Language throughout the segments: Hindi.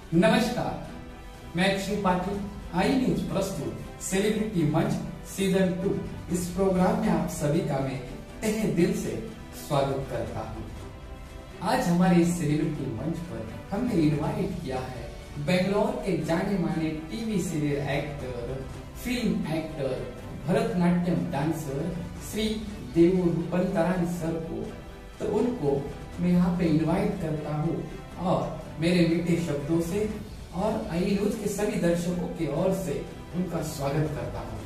नमस्कार, मैं अक्षय पाटिल आई न्यूज प्रस्तुत सेलिब्रिटी मंच सीजन 2 इस प्रोग्राम में आप सभी का मैं तहे दिल से स्वागत करता हूँ। आज हमारे इस सेलिब्रिटी मंच पर हमने इनवाइट किया है बेंगलोर के जाने माने TV serial actor, film actor, Bharatanatyam dancer Shri Devu Rupantaran sir को। तो उनको मैं यहाँ पे इनवाइट करता हूँ और मेरे मीठे शब्दों से और आई न्यूज के सभी दर्शकों की ओर से उनका स्वागत करता हूँ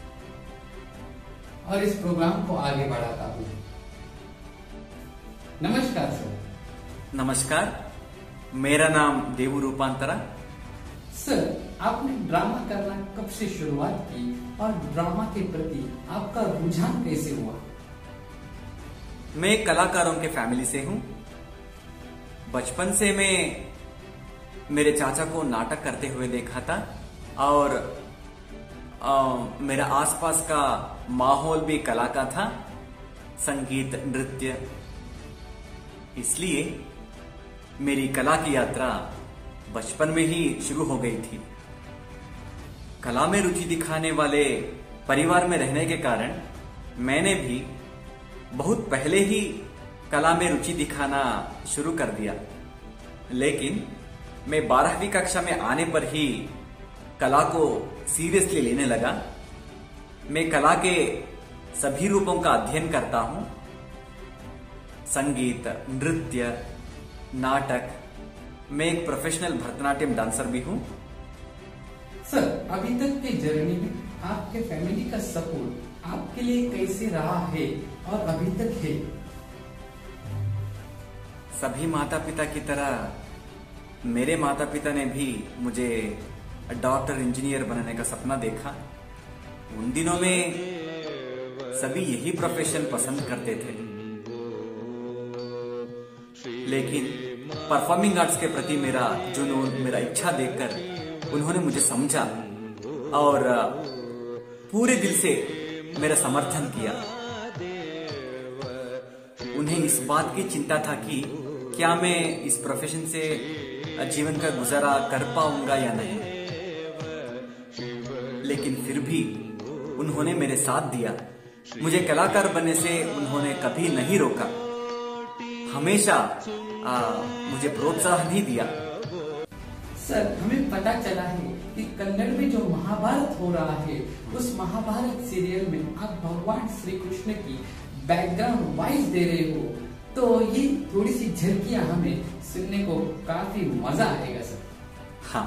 और इस प्रोग्राम को आगे बढ़ाता हूँ। नमस्कार सर। नमस्कार, मेरा नाम देवू रूपांतरा। सर, आपने ड्रामा करना कब से शुरुआत की और ड्रामा के प्रति आपका रुझान कैसे हुआ? मैं कलाकारों के फैमिली से हूँ। बचपन से मैं मेरे चाचा को नाटक करते हुए देखा था और मेरा आसपास का माहौल भी कला का था, संगीत, नृत्य। इसलिए मेरी कला की यात्रा बचपन में ही शुरू हो गई थी। कला में रुचि दिखाने वाले परिवार में रहने के कारण मैंने भी बहुत पहले ही कला में रुचि दिखाना शुरू कर दिया। लेकिन मैं 12वीं कक्षा में आने पर ही कला को सीरियसली लेने लगा। मैं कला के सभी रूपों का अध्ययन करता हूं, संगीत, नृत्य, नाटक। मैं एक प्रोफेशनल भरतनाट्यम डांसर भी हूं। सर, अभी तक के जर्नी में आपके फैमिली का सपोर्ट आपके लिए कैसे रहा है और अभी तक है? सभी माता पिता की तरह मेरे माता पिता ने भी मुझे डॉक्टर, इंजीनियर बनने का सपना देखा। उन दिनों में सभी यही प्रोफेशन पसंद करते थे, लेकिन परफॉर्मिंग आर्ट्स के प्रति मेरा जुनून, मेरा इच्छा देखकर उन्होंने मुझे समझा और पूरे दिल से मेरा समर्थन किया। उन्हें इस बात की चिंता था कि क्या मैं इस प्रोफेशन से जीवन का गुजारा कर पाऊंगा या नहीं, लेकिन फिर भी उन्होंने मेरे साथ दिया। मुझे कलाकार बनने से उन्होंने कभी नहीं रोका, हमेशा मुझे प्रोत्साहन ही दिया। सर, हमें पता चला है कि कन्नड़ में जो महाभारत हो रहा है, उस महाभारत सीरियल में आप भगवान श्री कृष्ण की बैकग्राउंड वॉइस दे रहे हो, तो ये थोड़ी सी झलकियां हमें सुनने को काफी मजा आएगा सर। हाँ,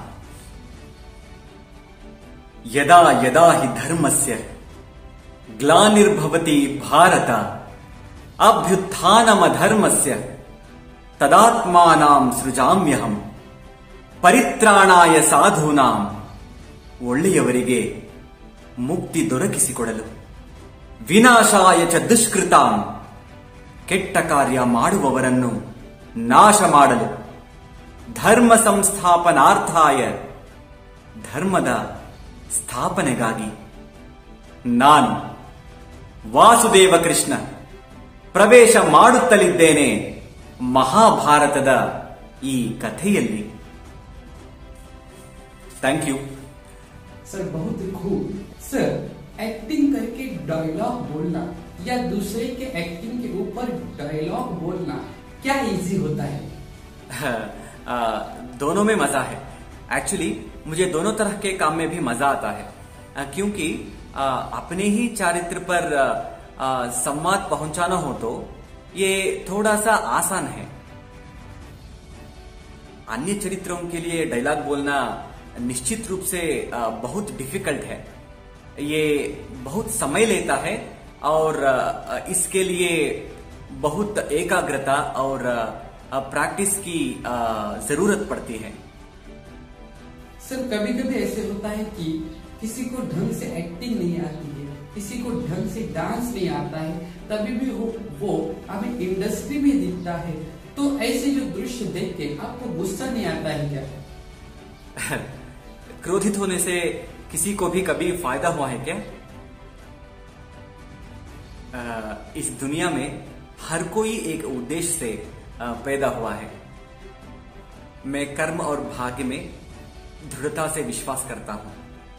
यदा यदा हि धर्मस्य ग्लानिर्भवति भारत अभ्युत्थानमधर्मस्य तदात्मानां सृजाम्यहम् ಪರಿತ್ರಾಣಾಯ ಸಾಧೂನಾಂ. ಒಳ್ಳೆಯವರಿಗೆ ಮುಕ್ತಿ ದೊರಕಿಸಿಕೊಡಲು, ವಿನಾಶಾಯ ಚ ದುಷ್ಕೃತಾಂ, ಕೆಟ್ಟ ಕಾರ್ಯ ಮಾಡುವವರನ್ನು ನಾಶ ಮಾಡಲು, ಧರ್ಮ ಸಂಸ್ಥಾಪನಾರ್ಥಾಯ, ಧರ್ಮದ ಸ್ಥಾಪನೆಗಾಗಿ ನಾನು ವಾಸುದೇವ ಕೃಷ್ಣ ಪ್ರವೇಶ ಮಾಡುತ್ತಲಿದ್ದೇನೆ ಮಹಾಭಾರತದ ಈ ಕಥೆಯಲ್ಲಿ. थैंक यू सर, बहुत खूब। सर, एक्टिंग करके डायलॉग बोलना या दूसरे के एक्टिंग के ऊपर डायलॉग बोलना क्या इजी होता है? दोनों में मजा है। एक्चुअली मुझे दोनों तरह के काम में भी मजा आता है, क्योंकि अपने ही चारित्र पर संवाद पहुंचाना हो तो ये थोड़ा सा आसान है। अन्य चरित्रों के लिए डायलॉग बोलना निश्चित रूप से बहुत डिफिकल्ट है। ये बहुत समय लेता है और इसके लिए बहुत एकाग्रता और प्रैक्टिस की जरूरत पड़ती है। सर, कभी कभी ऐसे होता है कि किसी को ढंग से एक्टिंग नहीं आती है, किसी को ढंग से डांस नहीं आता है, तभी भी वो हमें इंडस्ट्री में दिखता है। तो ऐसे जो दृश्य देख के आपको गुस्सा नहीं आता है क्या? क्रोधित होने से किसी को भी कभी फायदा हुआ है क्या? इस दुनिया में हर कोई एक उद्देश्य से पैदा हुआ है। मैं कर्म और भाग्य में दृढ़ता से विश्वास करता हूं।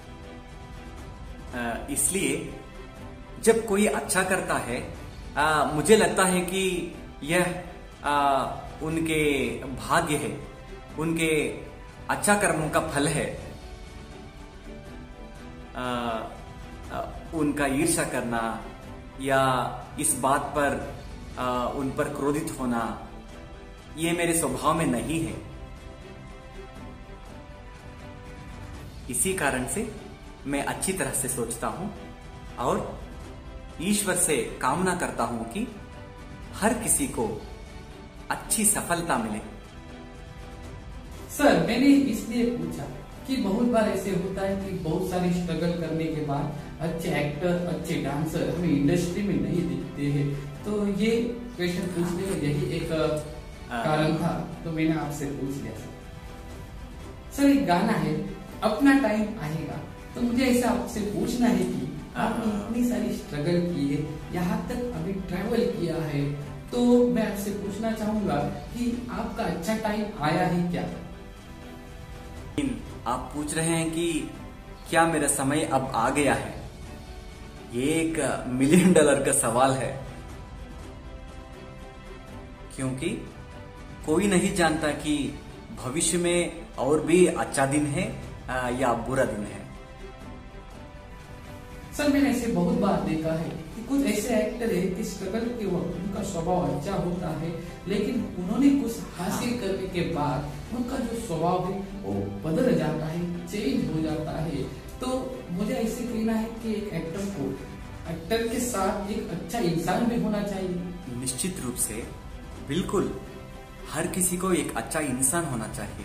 इसलिए जब कोई अच्छा करता है, मुझे लगता है कि यह उनके भाग्य है, उनके अच्छा कर्मों का फल है। उनका ईर्ष्या करना या इस बात पर उन पर क्रोधित होना, ये मेरे स्वभाव में नहीं है। इसी कारण से मैं अच्छी तरह से सोचता हूं और ईश्वर से कामना करता हूं कि हर किसी को अच्छी सफलता मिले। सर, मैंने इसलिए पूछा कि बहुत बार ऐसे होता है कि बहुत सारी स्ट्रगल करने के बाद अच्छे एक्टर, अच्छे डांसर हमें इंडस्ट्री में नहीं दिखते हैं। तो ये क्वेश्चन पूछने का यही एक कारण था, तो मैंने आपसे पूछ लिया। सर, एक गाना है अपना टाइम आएगा, तो मुझे ऐसा आपसे पूछना है कि आपने इतनी सारी स्ट्रगल की है, यहाँ तक अभी ट्रैवल किया है, तो मैं आपसे पूछना चाहूंगा कि आपका अच्छा टाइम आया है क्या? आप पूछ रहे हैं कि क्या मेरा समय अब आ गया है? ये एक $1 मिलियन का सवाल है, क्योंकि कोई नहीं जानता कि भविष्य में और भी अच्छा दिन है या बुरा दिन है। सर, मैंने ऐसे बहुत बार देखा है कि कुछ ऐसे एक्टर है कि स्ट्रगल के वक्त उनका स्वभाव अच्छा होता है, लेकिन उन्होंने कुछ हासिल करने के बाद उनका जो स्वभाव है वो बदल जाता है, चेंज हो जाता है। तो मुझे ऐसे कहना है कि एक एक्टर के साथ एक अच्छा इंसान भी होना चाहिए। निश्चित रूप से, बिल्कुल, हर किसी को एक अच्छा इंसान होना चाहिए।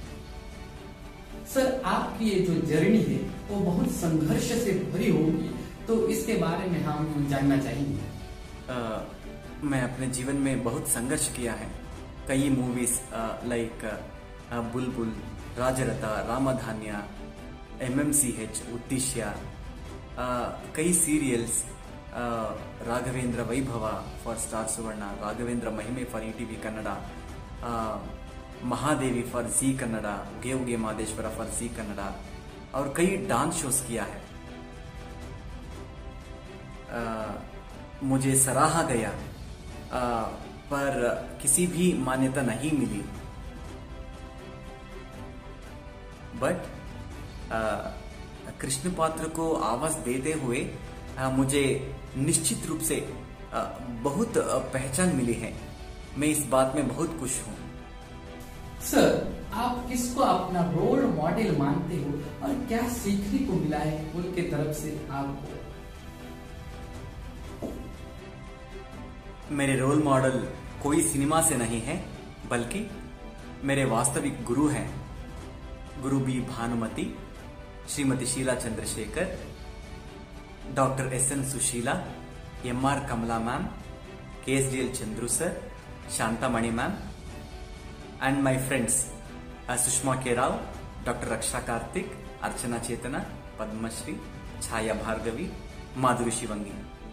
सर, आपकी ये जो जर्नी है वो बहुत संघर्ष से भरी होगी, तो इसके बारे में हम जानना चाहेंगे। मैं अपने जीवन में बहुत संघर्ष किया है। कई मूवीज लाइक बुलबुल, राजरता, रामधान्या, MMCH, उद्देश्य, कई serials, Raghavendra Vaibhav for Star Suvarna, Raghavendra Mahime for ETV Kannada, Mahadevi for Zee Kannada, Uge Uge Madeshwar for Zee Kannada, और कई डांस शोज किया है। मुझे सराहा गया, पर किसी भी मान्यता नहीं मिली। बट कृष्ण पात्र को आवाज देते हुए मुझे निश्चित रूप से बहुत पहचान मिली है। मैं इस बात में बहुत खुश हूँ। सर, आप किसको अपना रोल मॉडल मानते हो और क्या सीखने को मिला है उनके तरफ से आपको? मेरे रोल मॉडल कोई सिनेमा से नहीं है, बल्कि मेरे वास्तविक गुरु हैं। गुरु B Bhanumati, Shrimati Sheela Chandrashekhar, doctor SN Sushila, MR Kamala ma'am, KSDL Chandru sir, Shanta Mani ma'am, and my friends Sushma K. Rao, Dr. Raksha Karthik, Archana Chetana, Padma Shri, Chhaya Bhargavi, Madhuri Shivangi.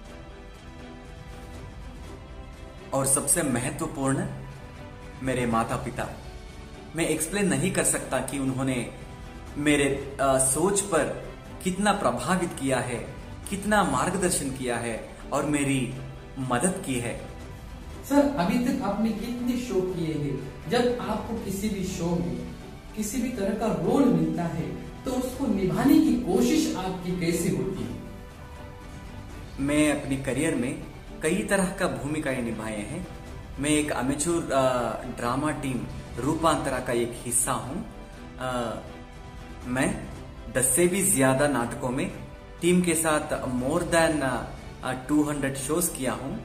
और सबसे महत्वपूर्ण मेरे माता पिता। मैं एक्सप्लेन नहीं कर सकता कि उन्होंने मेरे सोच पर कितना प्रभावित किया है, कितना मार्गदर्शन किया है और मेरी मदद की है। सर, अभी तक आपने कितने शो किए हैं? जब आपको किसी भी शो में किसी भी तरह का रोल मिलता है तो उसको निभाने की कोशिश आपकी कैसे होती है? मैं अपनी करियर में कई तरह का भूमिकाएं निभाए हैं। मैं एक अमेचूर ड्रामा टीम रूपांतरा का एक हिस्सा हूं। मैं 10 से भी ज्यादा नाटकों में टीम के साथ मोर देन 200 शोज किया हूं।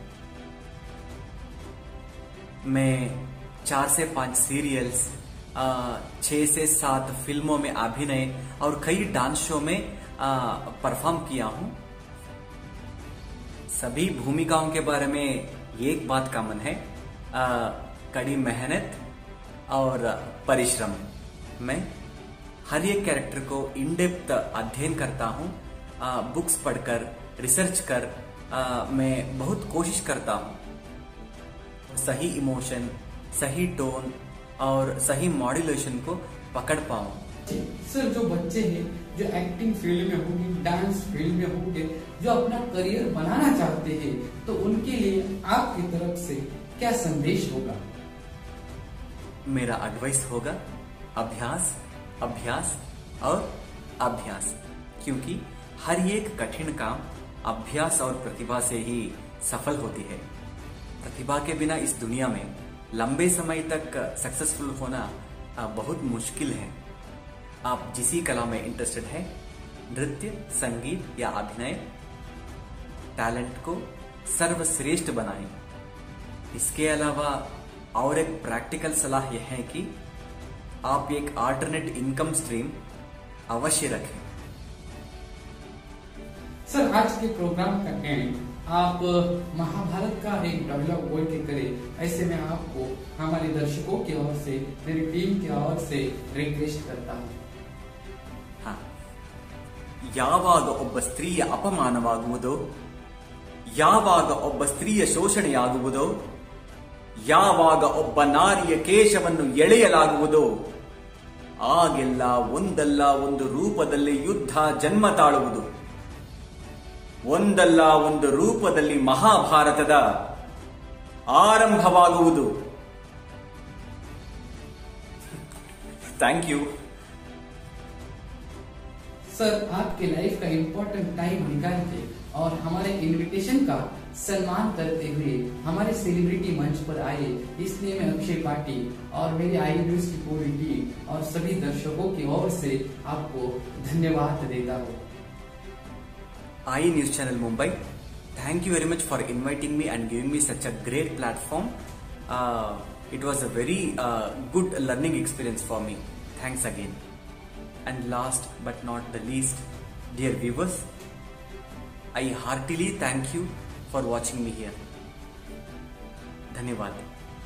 मैं 4 से 5 सीरियल्स, 6 से 7 फिल्मों में अभिनय और कई डांस शो में परफॉर्म किया हूं। सभी भूमिकाओं के बारे में एक बात कॉमन है, कड़ी मेहनत और परिश्रम। मैं हर एक कैरेक्टर को इन डेप्थ अध्ययन करता हूं, बुक्स पढ़कर, रिसर्च कर मैं बहुत कोशिश करता हूं सही इमोशन, सही टोन और सही मॉड्यूलेशन को पकड़ पाऊं। सर, जो बच्चे हैं जो एक्टिंग फील्ड में होंगे, डांस फील्ड में होंगे, जो अपना करियर बनाना चाहते हैं, तो उनके लिए आपकी तरफ से क्या संदेश होगा? मेरा एडवाइस होगा अभ्यास, अभ्यास और अभ्यास, क्योंकि हर एक कठिन काम अभ्यास और प्रतिभा से ही सफल होती है। प्रतिभा के बिना इस दुनिया में लंबे समय तक सक्सेसफुल होना बहुत मुश्किल है। आप जिस कला में इंटरेस्टेड है, नृत्य, संगीत या अभिनय, टैलेंट को सर्वश्रेष्ठ बनाएं। इसके अलावा और एक प्रैक्टिकल सलाह यह है कि आप एक अल्टरनेट इनकम स्ट्रीम अवश्य रखें। सर, आज के प्रोग्राम का एंड आप महाभारत का एक डायलॉग बोल के करें। ऐसे में आपको हमारे दर्शकों की ओर से, मेरी टीम की ओर से रिक्वेस्ट करता हूँ। हाँ, ಯಾವಾಗ ಒಬ್ಬ ಸ್ತ್ರೀಯ ಅಪಮಾನವಾಗುವುದೋ, ಯಾವಾಗ ಒಬ್ಬ ಸ್ತ್ರೀಯ ಶೋಷಣೆಯಾಗುವುದೋ, ಯಾವಾಗ ಒಬ್ಬ ನಾರಿಯ ಕೇಶವನ್ನು ಎಳೆಯಲಾಗುವುದೋ, ಆಗೆಲ್ಲ ಒಂದಲ್ಲ ಒಂದು ರೂಪದಲ್ಲಿ ಯುದ್ಧ ಜನ್ಮ ತಾಳುವುದು. ಒಂದಲ್ಲ ಒಂದು ರೂಪದಲ್ಲಿ ಮಹಾಭಾರತದ ಆರಂಭವಾಗುವುದು. Thank you sir. आपके लाइफ का इम्पोर्टेंट टाइम निकाल के और हमारे इनविटेशन का सम्मान करते हुए हमारे सेलिब्रिटी मंच पर आए, इसलिए मैं अक्षय पाटिल और मेरे आई न्यूज की पूरी टीम और सभी दर्शकों की ओर से आपको धन्यवाद देता हूँ। I News channel Mumbai, thank you very much for inviting me and giving me such a great platform. It was a very good learning experience for me. Thanks again. And last but not the least, dear viewers, I heartily thank you for watching me here. धन्यवाद।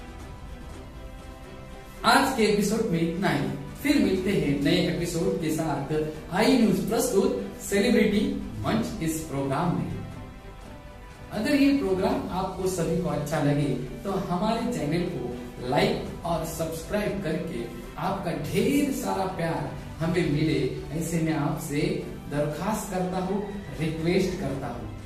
आज के एपिसोड में इतना ही। फिर मिलते हैं नए एपिसोड के साथ आई न्यूज प्रस्तुत सेलिब्रिटी मंच इस प्रोग्राम में। अगर ये प्रोग्राम आपको सभी को अच्छा लगे तो हमारे चैनल को लाइक और सब्सक्राइब करके आपका ढेर सारा प्यार हमें मिले, ऐसे में आपसे दरखास्त करता हूँ, रिक्वेस्ट करता हूँ।